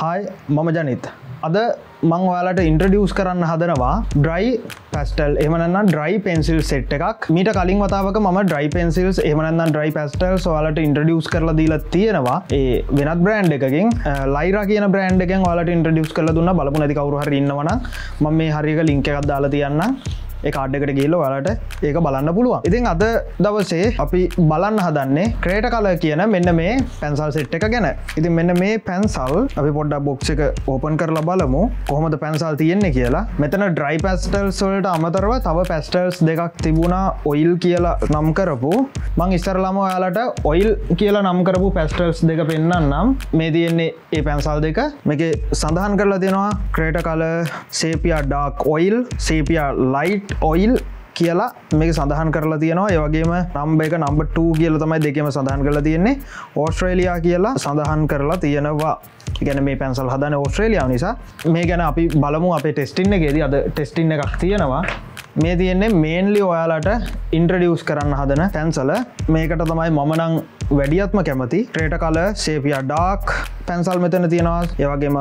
හයි මම ජනිත් අද මං ඔයාලට ඉන්ට්‍රඩියස් කරන්න හදනවා ඩ්‍රයි පැස්ටල් එමනන්න ඩ්‍රයි පෙන්සිල් සෙට් එකක් මීට කලින් වතාවක ම ඩ්‍රයි පෙන්සිල්ස් එමනන්න ඩ්‍රයි පැස්ටල් ඔයාලට ඉන්ට්‍රඩියස් කරලා දීලා තියෙනවා ඒ වෙනත් බ්‍රෑන්් එකකින් ලයිර කියන බ්‍රෑන්් එකෙන් ඔයාලට ඉන්ට්‍රඩියස් කරලා දුන්න බලපු නැති කවුරු හරි ඉන්නවනම් මම මේ හරියක ලින්ක් එකක් දාලා තියන්න ඒ කාඩ් එකට ගිහලා ඔයාලට ඒක බලන්න පුළුවන්. ඉතින් අද දවසේ අපි බලන්න හදන්නේ ක්‍රේට කලර් කියන මෙන්න මේ පැන්සල් සෙට් එක ගැන. ඉතින් මෙන්න මේ පැන්සල් අපි පොඩ්ඩක් බොක්ස් එක ඕපන් කරලා බලමු කොහොමද පැන්සල් තියෙන්නේ කියලා. මෙතන ඩ්‍රයි පැස්ටල්ස් වලට අමතරව තව පැස්ටල්ස් දෙකක් තිබුණා ඔයිල් කියලා නම් කරපු. මම ඉස්සරලාම ඔයාලට ඔයිල් කියලා නම් කරපු පැස්ටල්ස් දෙක පෙන්නන්නම්. මේ තියෙන්නේ ඒ පැන්සල් දෙක. මේකේ සඳහන් කරලා තියෙනවා Cretacolor sepia dark oil sepia light oil කියලා මේක සඳහන් කරලා තියෙනවා. ඒ වගේම නම්බර් එක නම්බර් 2 කියලා තමයි දෙකේම සඳහන් කරලා තියෙන්නේ. ඕස්ට්‍රේලියා කියලා සඳහන් කරලා තියෙනවා. ඒ කියන්නේ මේ පැන්සල් හදන්නේ ඕස්ට්‍රේලියාව නිසා. මේ ගැන අපි බලමු අපේ ටෙස්ටින් එකේදී. අද ටෙස්ටින් එකක් තියෙනවා. මේ තියෙන්නේ මේන්ලි ඔයාලට ඉන්ට්‍රඩියස් කරන්න හදන පැන්සල. මේකට තමයි මම නම් වැඩියත්ම කැමති. ක්‍රේට කලර් සේපියා ඩාර්ක් පැන්සල් මෙතන තියෙනවා. ඒ වගේම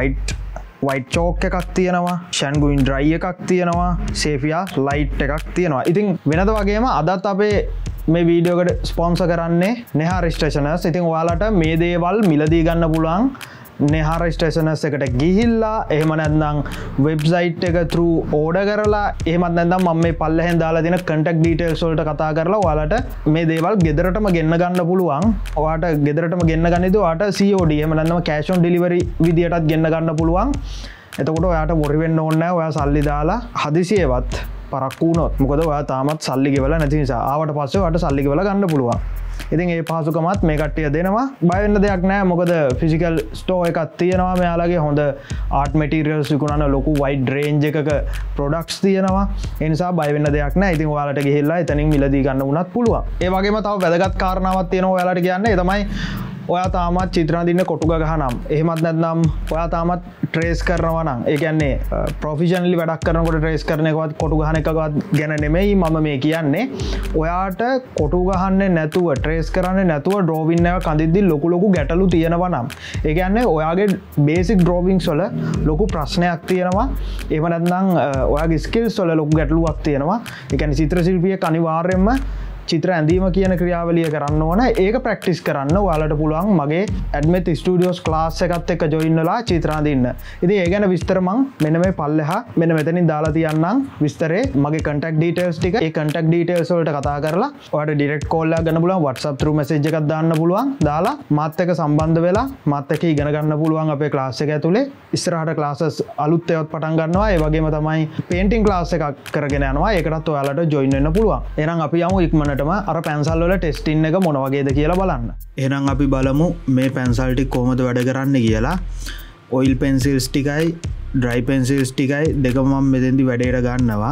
වයිට් චෝක් එකක් තියෙනවා ෂැන්ගුයින් ඩ්‍රයි එකක් තියෙනවා සේෆියා ලයිට් එකක් තියෙනවා. ඉතින් වෙනද වගේම අදත් අපේ මේ වීඩියෝකට ස්පොන්සර් කරන්නේ නෙහාර ස්ටේෂනර්ස්. ඉතින් ඔයාලට මේ දේවල් මිලදී ගන්න පුළුවන් නෙහාර ස්ටේෂනර්ස් එකට ගිහිල්ලා එහෙම නැත්නම් වෙබ්සයිට් එක through order කරලා එහෙමත් නැත්නම් මම මේ පල්ලෙහෙන් දාලා තියෙන contact details වලට කතා කරලා ඔයාලට මේ දේවල් ගෙදරටම ගෙන්න ගන්න පුළුවන්. ඔයාලට ගෙදරටම ගෙන්න ගන්නේදී ඔයාලට COD එහෙම නැත්නම් cash on delivery විදියටත් ගෙන්න ගන්න පුළුවන්. එතකොට ඔයාලට worry වෙන්න ඕනේ නැහැ. ඔයා සල්ලි දාලා හදිසියෙවත් පරක්කු වුණොත් මොකද ඔයා තාමත් සල්ලි ගෙවලා නැති නිසා ආවට පස්සේ ඔයාලට සල්ලි ගෙවලා ගන්න පුළුවන්. ඉතින් ඒ පහසුකමත් මේ කට්ටිය දෙනවා. බය වෙන්න දෙයක් නැහැ. මොකද ෆිසිකල් ස්ටෝර් එකක් තියෙනවා. මෙයාලගේ හොඳ ආර්ට් මැටීරියල්ස් විකුණන ලොකු වයිඩ් රේන්ජ් එකක ප්‍රොඩක්ට්ස් තියෙනවා. ඒ නිසා බය වෙන්න දෙයක් නැහැ. ඉතින් ඔයාලට ගිහිල්ලා එතනින් මිලදී ගන්න වුණත් පුළුවන්. ඒ වගේම තව වැදගත් කාරණාවක් තියෙනවා ඔයාලට කියන්නේ. ඒ තමයි ඔයා තාමත් චිත්‍ර අඳින්න කොටු ගහ නම් එහෙමත් නැත්නම් ඔයා තාමත් ට්‍රේස් කරනවා නම් ඒ කියන්නේ ප්‍රොෆෙෂනලි වැඩක් කරනකොට ට්‍රේස් කරන එකවත් කොටු ගහන එකවත් ගැන නෙමෙයි මම මේ කියන්නේ. ඔයාට කොටු ගහන්නේ නැතුව ට්‍රේස් කරන්නේ නැතුව ඩ්‍රෝවින් එකක් අඳිද්දි ලොකු ගැටලු තියෙනවා නම් ඒ කියන්නේ ඔයාගේ බේසික් ඩ්‍රෝවින්ග්ස් වල ලොකු ප්‍රශ්නයක් තියෙනවා. එහෙම නැත්නම් ඔයාගේ ස්කිල්ස් වල ලොකු ගැටලුවක් තියෙනවා. ඒ කියන්නේ චිත්‍ර ශිල්පියෙක් අනිවාර්යයෙන්ම චිත්‍ර ඇඳීම කියන ක්‍රියාවලිය කරන්න ඕන. ඒක ප්‍රැක්ටිස් කරන්න ඔයාලට පුළුවන් මගේ ඇඩ්මෙත් ස්ටුඩියෝස් ක්ලාස් එකත් එක්ක ජොයින් වෙලා චිත්‍ර අඳින්න. ඉතින් ඒ ගැන විස්තර මම මෙන්න මේ පල්ලෙහා මෙන්න මෙතනින් දාලා තියන්නම් විස්තරේ මගේ contact details ටික. ඒ contact details වලට කතා කරලා ඔයාලට direct call එකක් ගන්න පුළුවන්. WhatsApp through message එකක් දාන්න පුළුවන්. දාලා මාත් එක්ක සම්බන්ධ වෙලා මාත් එක්ක ඉගෙන ගන්න පුළුවන් අපේ ක්ලාස් එක ඇතුලේ. ඉස්සරහට classes අලුත් ඒවාත් පටන් ගන්නවා. ඒ වගේම තමයි painting class එකක් කරගෙන යනවා. ඒකටත් ඔයාලට join වෙන්න පුළුවන්. එහෙනම් අපි යමු ඉක්මනට අර පැන්සල් වල ටෙස්ටින් එක මොන වගේද කියලා බලන්න. එහෙනම් අපි බලමු මේ පැන්සල් ටික කොහොමද වැඩ කරන්නේ කියලා. ඔයිල් පෙන්සිල්ස් ටිකයි ඩ්‍රයි පෙන්සිල්ස් ටිකයි දෙකම මම මෙතෙන්දි වැඩේට ගන්නවා.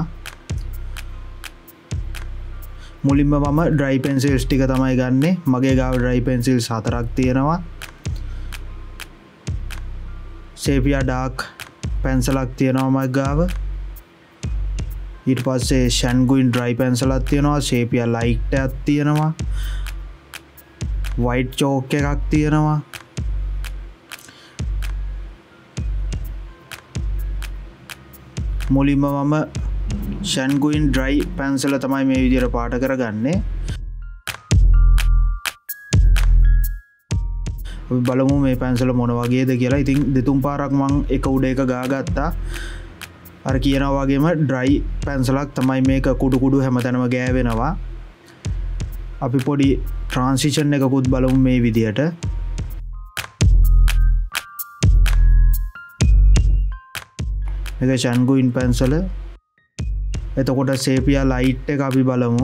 මුලින්ම මම ඩ්‍රයි පෙන්සිල්ස් ටික තමයි ගන්නෙ. මගේ ගාව ඩ්‍රයි පෙන්සිල්ස් 4ක් තියෙනවා. සේපියා ඩාර්ක් පැන්සලක් තියෙනවා මගේ ගාව. ඊට පස්සේ ෂැන්ගුයින් ඩ්‍රයි පැන්සලක් තියෙනවා. සේපියා ලයිට් එකක් තියෙනවා. වයිට් චෝක් එකක් තියෙනවා. මුලින්ම මම ෂැන්ගුයින් ඩ්‍රයි පැන්සල තමයි මේ විදිහට පාට කරගන්නේ. අපි බලමු මේ පැන්සල මොන වගේද කියලා. ඉතින් දෙතුන් පාරක් මම එක උඩ එක ගාගත්තා. අර කියනවා වගේම ඩ්‍රයි පැන්සලක් තමයි මේක කුඩු හැමතැනම ගෑවෙනවා. අපි පොඩි ට්‍රාන්සිෂන් එකකුත් බලමු මේ විදියට. මේක ෂැන්ගුයින් පැන්සල. එතකොට සේපියා ලයිට් එක අපි බලමු.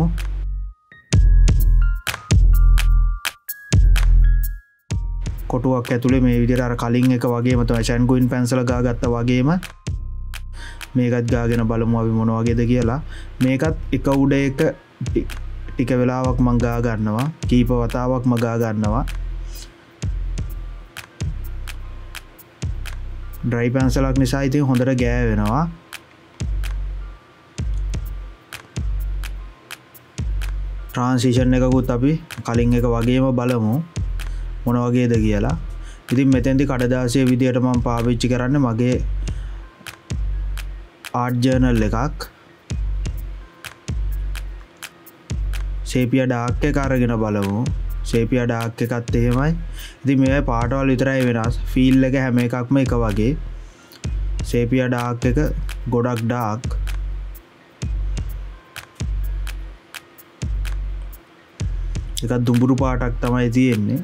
කොටුවක් ඇතුලේ මේ විදියට අර කලින් එක වගේම තමයි ෂැන්ගුයින් පැන්සල ගාගත්තා වගේම මේකත් ගාගෙන බලමු අපි මොන වගේද කියලා. මේකත් එක උඩ එක ටික වෙලාවක් මම ගා ගන්නවා. කීප වතාවක් මම ගා ගන්නවා. ඩ්‍රයි පැන්සලක් නිසා ඉතින් හොඳට ගෑවෙනවා. ට්‍රාන්සිෂන් එකකුත් අපි කලින් එක වගේම බලමු මොන වගේද කියලා. ඉතින් මෙතෙන්දි කඩදාසිය විදියට මම පාවිච්චි කරන්නේ මගේ ආර්ට් ජර්නල් එකක්. සේපියා ඩාර්ක් එක අරගෙන බලමු. සේපියා ඩාර්ක් එකත් එහෙමයි. ඉතින් මේවයි පාටවල් විතරයි වෙනස්. ෆීල් එක හැම එකක්ම එක වගේ. සේපියා ඩාර්ක් එක ගොඩක් ඩාර්ක්. එකක් දුඹුරු පාටක් තමයි තියෙන්නේ.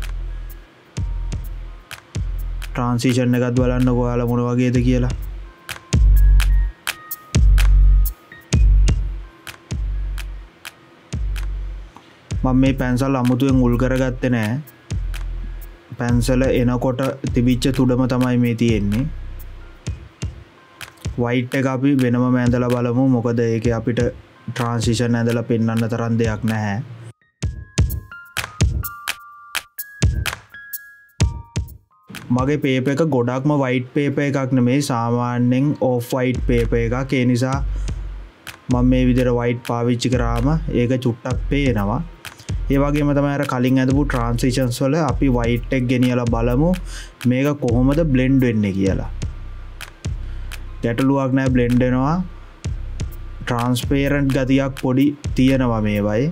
ට්‍රාන්සිෂන් එකත් බලන්නකෝ ඔයාලා මොන වගේද කියලා. මම මේ පැන්සල් අමුතුවෙන් උල් කරගත්තේ නෑ. පැන්සල එනකොට තිබිච්ච තුඩම තමයි මේ තියෙන්නේ. වයිට් එක අපි වෙනම ඇඳලා බලමු. මොකද ඒකේ අපිට ට්‍රාන්සිෂන් ඇඳලා පෙන්වන්න තරම් දෙයක් නැහැ. මගේ පේපර් එක ගොඩක්ම වයිට් පේපර් එකක් නෙමෙයි. සාමාන්‍යයෙන් ඔෆ් වයිට් පේපර් එකක්. ඒ නිසා මම මේ විදිහට වයිට් පාවිච්චි කරාම ඒක චුට්ටක් පේනවා. ඒ වගේම තමයි අර කලින් ඇඳපු ට්‍රාන්සිෂන්ස් වල අපි වයිට් එක ගෙනියලා බලමු මේක කොහොමද බ්ලෙන්ඩ් වෙන්නේ කියලා. ගැටලුවක් නැහැ, බ්ලෙන්ඩ් වෙනවා. ට්‍රාන්ස්පේරන්ට් ගතියක් පොඩි තියෙනවා මේවයි.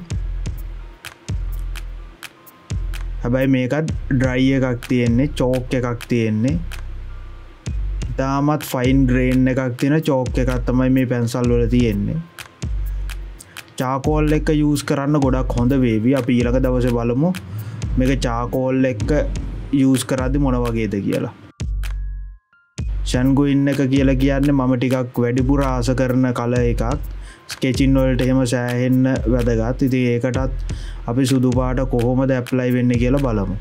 හැබැයි මේකත් ඩ්‍රයි එකක් තියෙන්නේ, චෝක් එකක් තියෙන්නේ. ඉතාමත් ෆයින් ග්‍රේන් එකක් තියෙන චෝක් එකක් තමයි මේ පැන්සල් වල තියෙන්නේ. චාකෝල් එක යූස් කරන්න ගොඩක් හොඳ වේවි. අපි ඊළඟ දවසේ බලමු මේක චාකෝල් එක යූස් කරද්දි මොන වගේද කියලා. ෂන්ගුයින් එක කියලා කියන්නේ මම ටිකක් වැඩිපුර ආස කරන කලර් එකක්. ස්කෙචින් වලට එහෙම සෑහෙන්න වැදගත්. ඉතින් ඒකටත් අපි සුදු පාට කොහොමද ඇප්ලයි වෙන්නේ කියලා බලමු.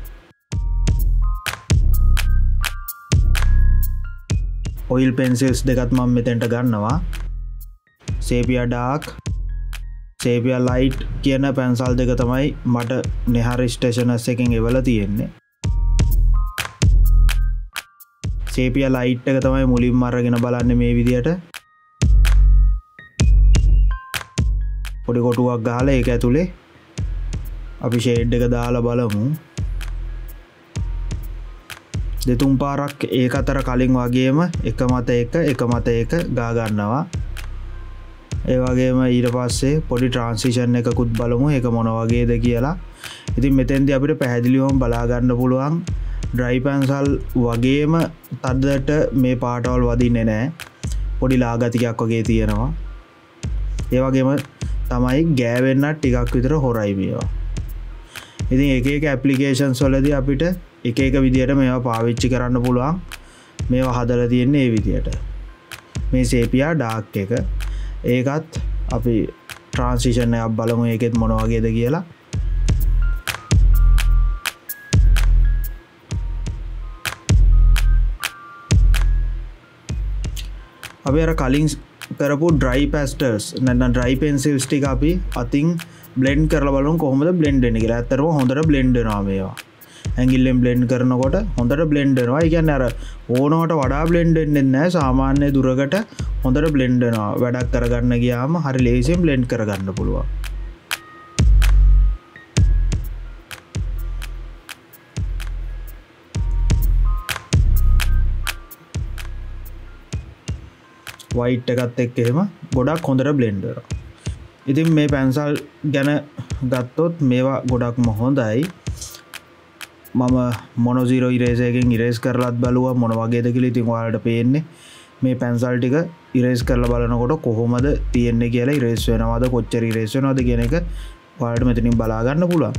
ඔයිල් පෙන්සිල්ස් දෙකත් මම මෙතෙන්ට ගන්නවා. සේපියා ඩාර්ක්, සේපියා ලයිට් කියන පැන්සල් දෙක තමයි මට නෙහාරි ස්ටේෂනර්ස් එකෙන් එවලා තියෙන්නේ. සේපියා ලයිට් එක තමයි මුලින්ම අරගෙන බලන්නේ මේ විදියට. පොඩි කොටුවක් ගහලා ඒක ඇතුලේ අපි ෂේඩ් එක දාලා බලමු. දෙතුන් පාරක් ඒක අතර කලින් වගේම එක මත එක ගා ගන්නවා. ඒ වගේම ඊට පස්සේ පොඩි ට්‍රාන්සිෂන් එකකුත් බලමු ඒක මොන වගේද කියලා. ඉතින් මෙතෙන්දී අපිට පැහැදිලිවම බලා ගන්න පුළුවන් ඩ්‍රයි පැන්සල් වගේම තදට මේ පාටවල් වදින්නේ නැහැ. පොඩි ලා ගතියක් වගේ තියෙනවා. ඒ වගේම තමයි ගෑවෙන්න ටිකක් විතර හොරයි මේවා. ඉතින් එක එක ඇප්ලිකේෂන්ස් වලදී අපිට එක එක විදියට මේවා පාවිච්චි කරන්න පුළුවන්. මේවා හදලා තියෙන්නේ මේ විදියට. මේ සේපියා ඩාර්ක් එක. ඒකත් අපි ට්‍රාන්සිෂන් එකක් බලමු ඒකෙත් මොන වගේද කියලා. අපි අර කලින් කරපු ඩ්‍රයි පැස්ටල්ස් නැත්නම් ඩ්‍රයි පෙන්සිල්ස් ටික අපි අතින් බ්ලෙන්ඩ් කරලා බලමු කොහොමද බ්ලෙන්ඩ් වෙන්නේ කියලා. ඇත්තටම හොඳට බ්ලෙන්ඩ් වෙනවා මේවා. ඇඟිල්ලෙන් බ්ලෙන්ඩ් කරනකොට හොඳට බ්ලෙන්ඩ් වෙනවා. ඒ කියන්නේ අර ඕනකට වඩා බ්ලෙන්ඩ් වෙන්නේ නැහැ. සාමාන්‍ය දුරකට හොඳට බ්ලෙන්ඩ් වෙනවා. වැඩක් කරගන්න ගියාම හරි ලේසියෙන් බ්ලෙන්ඩ් කරගන්න පුළුවන්. වයිට් එකත් එක්ක එහෙම ගොඩක් හොඳට බ්ලෙන්ඩ් වෙනවා. ඉතින් මේ පැන්සල් ගැන ගත්තොත් මේවා ගොඩක්ම හොඳයි. මම මොනෝ 0 ඉරේසර් එකෙන් ඉරේස් කරලත් බලුවා මොන වගේද කියලා. ඉතින් ඔයාලට පේන්නේ මේ පැන්සල් ටික ඉරේස් කරලා බලනකොට කොහොමද තියෙන්නේ කියලා. ඉරේස් වෙනවද කොච්චර ඉරේස් වෙනවද කියන එක ඔයාලට මෙතනින් බලා ගන්න පුළුවන්.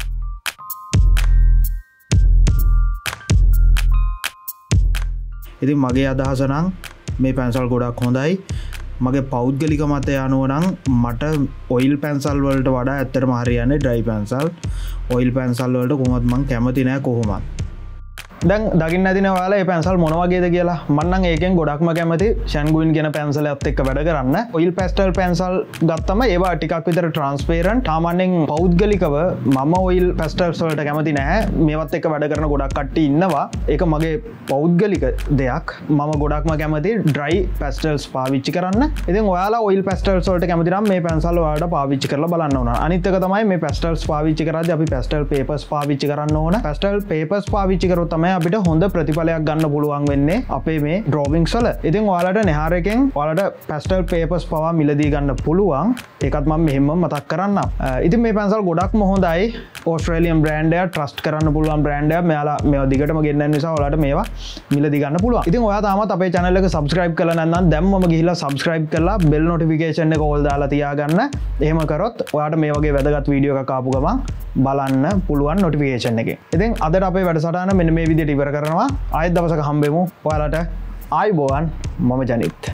ඉතින් මගේ අදහස නම් මේ පැන්සල් ගොඩක් හොඳයි. මගේ පෞද්ගලික මතය අනුව නම් මට ඔයිල් පැන්සල් වලට වඩා ඇත්තටම හරියන්නේ ඩ්‍රයි පැන්සල්. ඔයිල් පැන්සල් වලට කොහොමත් මං කැමති නෑ කොහොමත්. දැන් දකින්න ඇතින ඔයාලා මේ පැන්සල් මොන වගේද කියලා. මම නම් ඒකෙන් ගොඩක්ම කැමති ෂන්ගුයින් කියන පැන්සලයත් එක්ක වැඩ කරන්න. ඔයිල් පැස්ටල් පැන්සල් ගත්තම ඒවා ටිකක් විතර ට්‍රාන්ස්පේරන්ට්. සාමාන්‍යයෙන් පෞද්ගලිකව මම ඔයිල් පැස්ටල්ස් වලට කැමති නෑ. මේවත් එක්ක වැඩ කරන ගොඩක් කට්ටිය ඉන්නවා. ඒක මගේ පෞද්ගලික දෙයක්. මම ගොඩක්ම කැමති ඩ්‍රයි පැස්ටල්ස් පාවිච්චි කරන්න. ඉතින් ඔයාලා ඔයිල් පැස්ටල්ස් වලට කැමති නම් මේ පැන්සල් ඔයාලට පාවිච්චි කරලා බලන්න ඕන. අනිත් එක තමයි මේ පැස්ටල්ස් පාවිච්චි කරද්දී අපි පැස්ටල් පේපර්ස් පාවිච්චි කරන්න ඕන. පැස්ටල් පේපර්ස් පාවිච්චි කරොත් තමයි තමයි අපිට හොඳ ප්‍රතිඵලයක් ගන්න පුළුවන් වෙන්නේ අපේ මේ ඩ්‍රෝවිංස් වල. ඉතින් ඔයාලට නෙහාරකෙන් ඔයාලට පැස්ටල් පේපර්ස් පවා මිලදී ගන්න පුළුවන්. ඒකත් මම මෙහෙම මතක් කරන්නම්. ඉතින් මේ පැන්සල් ගොඩක්ම හොඳයි. ඕස්ට්‍රේලියන් බ්‍රෑන්ඩ් එකක්, ට්‍රස්ට් කරන්න පුළුවන් බ්‍රෑන්ඩ් එකක්. මෙයාලා මේවා දිගටම ගෙන්නන නිසා ඔයාලට මේවා මිලදී ගන්න පුළුවන්. ඉතින් ඔයා තාමත් අපේ channel එක subscribe කරලා නැත්නම් දැම්මම ගිහිල්ලා subscribe කරලා bell notification එක all දාලා තියාගන්න. එහෙම කරොත් ඔයාට මේ වගේ වැදගත් වීඩියෝ එකක් ආපු ගමන් බලන්න පුළුවන් notification එකේ. ඉතින් අදට අපේ වැඩසටහන මෙන්න මේ විදිහට ඉවර කරනවා. ආයෙත් දවසක හම්බෙමු. ඔයාලට ආයුබෝවන්. මම ජනිත්.